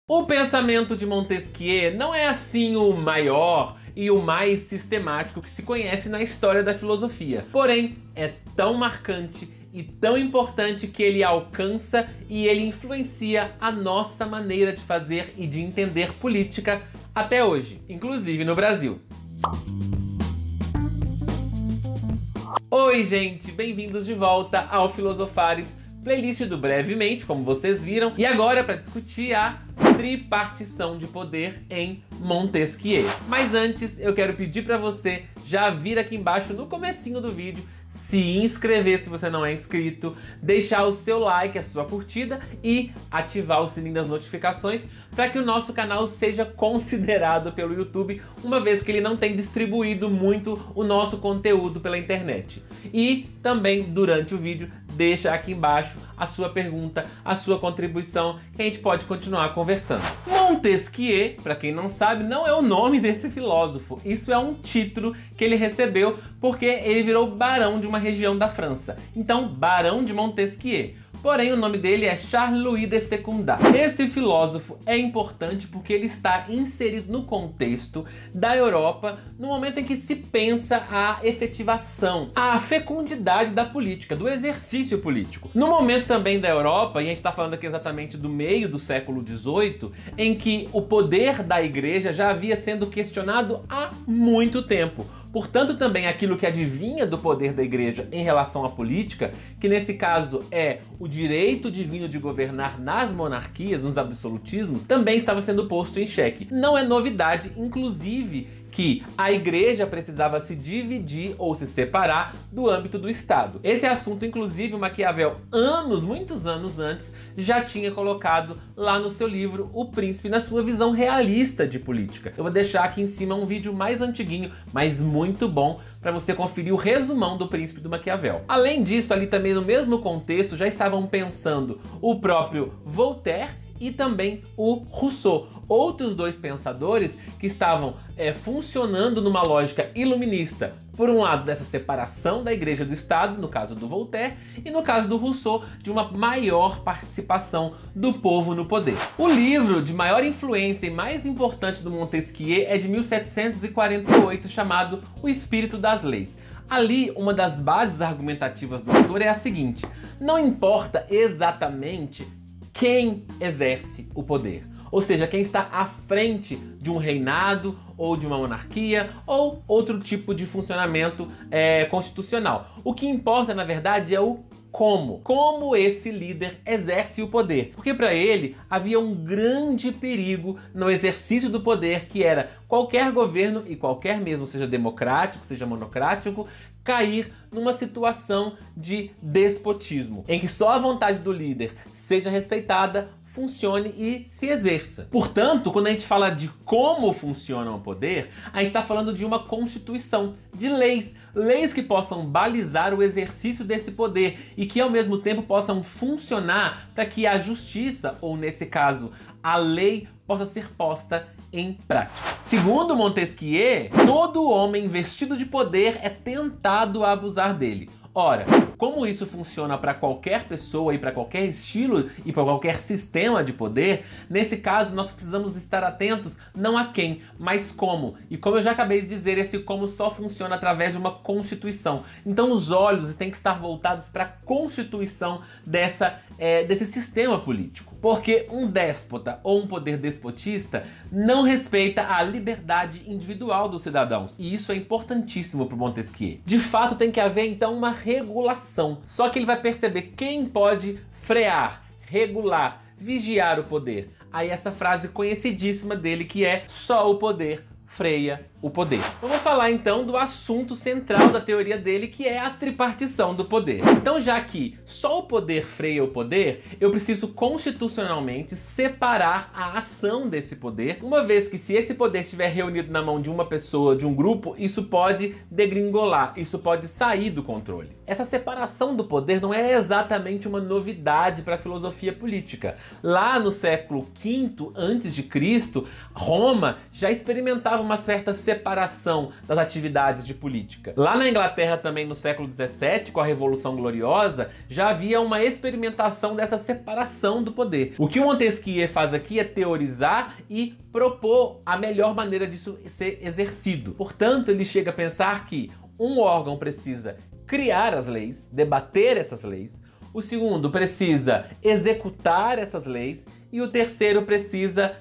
O pensamento de Montesquieu não é assim o maior e o mais sistemático que se conhece na história da filosofia. Porém, é tão marcante e tão importante que ele alcança e ele influencia a nossa maneira de fazer e de entender política até hoje, inclusive no Brasil. Oi, gente! Bem-vindos de volta ao Filosofares, playlist do Brevemente, como vocês viram. E agora para discutir a tripartição de poder em Montesquieu. Mas antes, eu quero pedir para você já vir aqui embaixo no comecinho do vídeo, se inscrever se você não é inscrito, deixar o seu like, a sua curtida e ativar o sininho das notificações para que o nosso canal seja considerado pelo YouTube, uma vez que ele não tem distribuído muito o nosso conteúdo pela internet. E também, durante o vídeo, deixa aqui embaixo a sua pergunta, a sua contribuição, que a gente pode continuar conversando. Montesquieu, para quem não sabe, não é o nome desse filósofo. Isso é um título que ele recebeu porque ele virou barão de uma região da França. Então, Barão de Montesquieu. Porém, o nome dele é Charles-Louis de Secondat. Esse filósofo é importante porque ele está inserido no contexto da Europa no momento em que se pensa a efetivação, a fecundidade da política, do exercício político. No momento também da Europa, e a gente está falando aqui exatamente do meio do século XVIII, em que o poder da igreja já havia sendo questionado há muito tempo. Portanto, também aquilo que adivinha do poder da igreja em relação à política, que nesse caso é o direito divino de governar nas monarquias, nos absolutismos, também estava sendo posto em xeque. Não é novidade, inclusive, que a igreja precisava se dividir ou se separar do âmbito do Estado. Esse assunto, inclusive, o Maquiavel, muitos anos antes, já tinha colocado lá no seu livro O Príncipe, na sua visão realista de política. Eu vou deixar aqui em cima um vídeo mais antiguinho, mas muito bom, para você conferir o resumão do Príncipe do Maquiavel. Além disso, ali também no mesmo contexto, já estavam pensando o próprio Voltaire e também o Rousseau, outros dois pensadores que estavam funcionando numa lógica iluminista. Por um lado, dessa separação da igreja do Estado, no caso do Voltaire, e no caso do Rousseau, de uma maior participação do povo no poder. O livro de maior influência e mais importante do Montesquieu é de 1748, chamado O Espírito das Leis. Ali, uma das bases argumentativas do autor é a seguinte: não importa exatamente quem exerce o poder, ou seja, quem está à frente de um reinado ou de uma monarquia ou outro tipo de funcionamento constitucional. O que importa, na verdade, é o como esse líder exerce o poder. Porque para ele havia um grande perigo no exercício do poder, que era qualquer governo, e qualquer mesmo, seja democrático, seja monocrático, cair numa situação de despotismo, em que só a vontade do líder seja respeitada, funcione e se exerça. Portanto, quando a gente fala de como funciona o poder, a gente está falando de uma constituição, de leis que possam balizar o exercício desse poder e que ao mesmo tempo possam funcionar para que a justiça, ou nesse caso, a lei, possa ser posta em prática. Segundo Montesquieu, todo homem investido de poder é tentado a abusar dele. Ora, como isso funciona para qualquer pessoa e para qualquer estilo e para qualquer sistema de poder, nesse caso nós precisamos estar atentos não a quem, mas como. E como eu já acabei de dizer, esse como só funciona através de uma constituição. Então os olhos têm que estar voltados para a constituição desse sistema político. Porque um déspota ou um poder despotista não respeita a liberdade individual dos cidadãos. E isso é importantíssimo para Montesquieu. De fato, tem que haver então uma regulação. Só que ele vai perceber quem pode frear, regular, vigiar o poder. Aí essa frase conhecidíssima dele, que é: só o poder freia o poder. Vamos falar então do assunto central da teoria dele, que é a tripartição do poder. Então, já que só o poder freia o poder, eu preciso constitucionalmente separar a ação desse poder, uma vez que, se esse poder estiver reunido na mão de uma pessoa, de um grupo, isso pode degringolar, isso pode sair do controle. Essa separação do poder não é exatamente uma novidade para a filosofia política. Lá no século V a.C., Roma já experimentava uma certa separação das atividades de política. Lá na Inglaterra também no século XVII, com a Revolução Gloriosa, já havia uma experimentação dessa separação do poder. O que o Montesquieu faz aqui é teorizar e propor a melhor maneira disso ser exercido. Portanto, ele chega a pensar que um órgão precisa criar as leis, debater essas leis, o segundo precisa executar essas leis e o terceiro precisa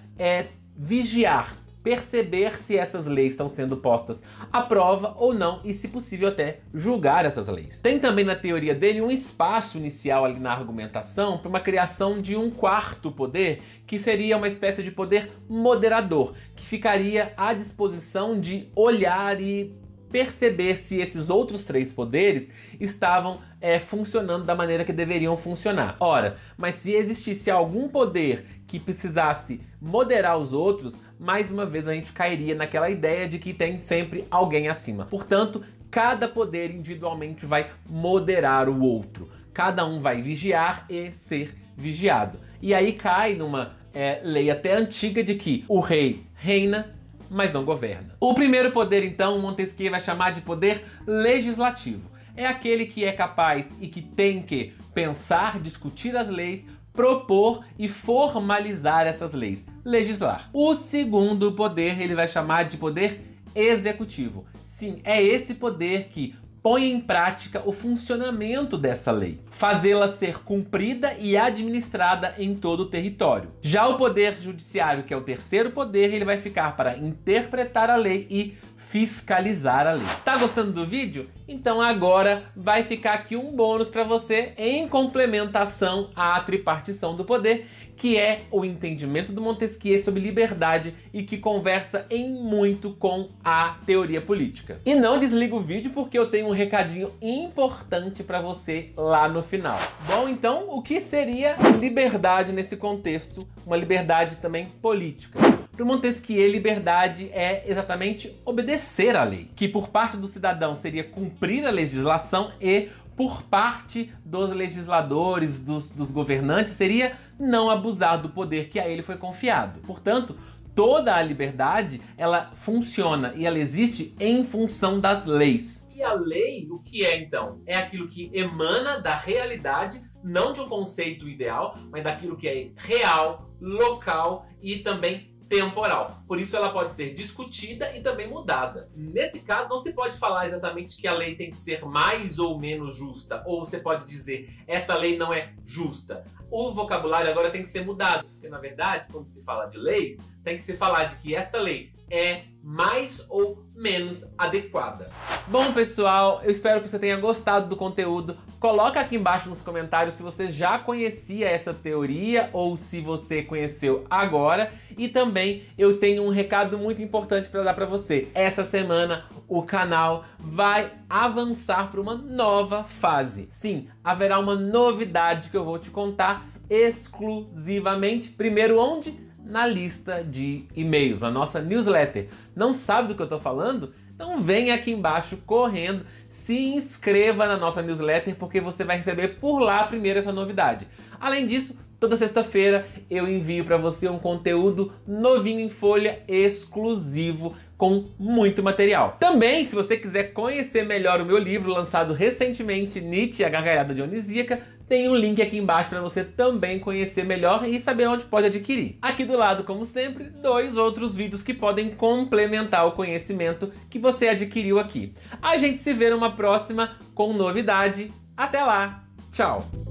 vigiar, perceber se essas leis estão sendo postas à prova ou não e, se possível, até julgar essas leis. Tem também na teoria dele um espaço inicial ali na argumentação para uma criação de um quarto poder, que seria uma espécie de poder moderador, que ficaria à disposição de olhar e perceber se esses outros três poderes estavam funcionando da maneira que deveriam funcionar. Ora, mas se existisse algum poder que precisasse moderar os outros, mais uma vez a gente cairia naquela ideia de que tem sempre alguém acima. Portanto, cada poder individualmente vai moderar o outro. Cada um vai vigiar e ser vigiado. E aí cai numa lei até antiga de que o rei reina, mas não governa. O primeiro poder, então, Montesquieu vai chamar de poder legislativo. É aquele que é capaz e que tem que pensar, discutir as leis, propor e formalizar essas leis, legislar. O segundo poder ele vai chamar de poder executivo. Sim, é esse poder que põe em prática o funcionamento dessa lei, fazê-la ser cumprida e administrada em todo o território. Já o poder judiciário, que é o terceiro poder, ele vai ficar para interpretar a lei e fiscalizar a lei. Tá gostando do vídeo? Então agora vai ficar aqui um bônus para você em complementação à tripartição do poder, que é o entendimento do Montesquieu sobre liberdade e que conversa em muito com a teoria política. E não desliga o vídeo porque eu tenho um recadinho importante para você lá no final. Bom, então o que seria liberdade nesse contexto? Uma liberdade também política. Para o Montesquieu, liberdade é exatamente obedecer à lei, que por parte do cidadão seria cumprir a legislação e por parte dos legisladores, dos governantes, seria não abusar do poder que a ele foi confiado. Portanto, toda a liberdade, ela funciona e ela existe em função das leis. E a lei, o que é então? É aquilo que emana da realidade, não de um conceito ideal, mas daquilo que é real, local e também temporal. Por isso ela pode ser discutida e também mudada. Nesse caso, não se pode falar exatamente que a lei tem que ser mais ou menos justa, ou você pode dizer, essa lei não é justa. O vocabulário agora tem que ser mudado, porque na verdade, quando se fala de leis, tem que se falar de que esta lei é mais ou menos adequada. Bom, pessoal, eu espero que você tenha gostado do conteúdo. Coloca aqui embaixo nos comentários se você já conhecia essa teoria ou se você conheceu agora. E também eu tenho um recado muito importante para dar para você. Essa semana o canal vai avançar para uma nova fase. Sim, haverá uma novidade que eu vou te contar exclusivamente. Primeiro onde? Na lista de e-mails, a nossa newsletter. Não sabe do que eu tô falando? Então vem aqui embaixo correndo, se inscreva na nossa newsletter porque você vai receber por lá primeiro essa novidade. Além disso, toda sexta-feira eu envio para você um conteúdo novinho em folha, exclusivo, com muito material. Também, se você quiser conhecer melhor o meu livro, lançado recentemente, Nietzsche, a Gargalhada Dionisíaca, tem um link aqui embaixo para você também conhecer melhor e saber onde pode adquirir. Aqui do lado, como sempre, 2 outros vídeos que podem complementar o conhecimento que você adquiriu aqui. A gente se vê numa próxima com novidade. Até lá! Tchau!